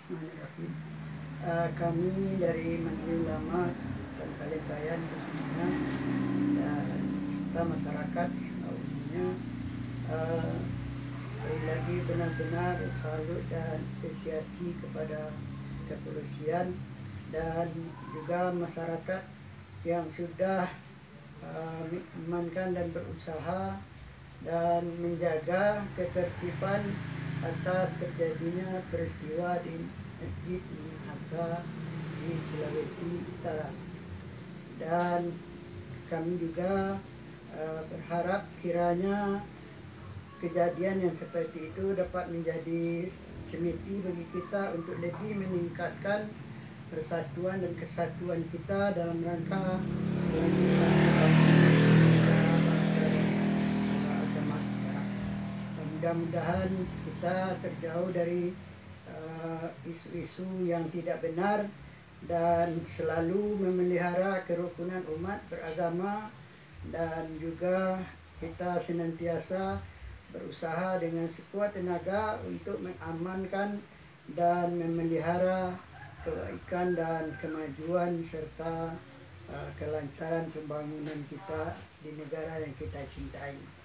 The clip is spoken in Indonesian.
Bismillahirrahmanirrahim. Kami dari Majelis Ulama dan Bayan khususnya dan serta masyarakat umumnya sekali lagi benar-benar salut dan apresiasi kepada kepolisian dan juga masyarakat yang sudah mengamankan dan berusaha dan menjaga ketertiban atas terjadinya peristiwa di Masjid Minahasa di Sulawesi Utara. Dan kami juga berharap kiranya kejadian yang seperti itu dapat menjadi semiti bagi kita untuk lebih meningkatkan persatuan dan kesatuan kita dalam rangka agama kita. Mudah-mudahan kita terjauh dari isu-isu yang tidak benar dan selalu memelihara kerukunan umat beragama, dan juga kita senantiasa berusaha dengan sekuat tenaga untuk mengamankan dan memelihara kebaikan dan kemajuan serta kelancaran pembangunan kita di negara yang kita cintai.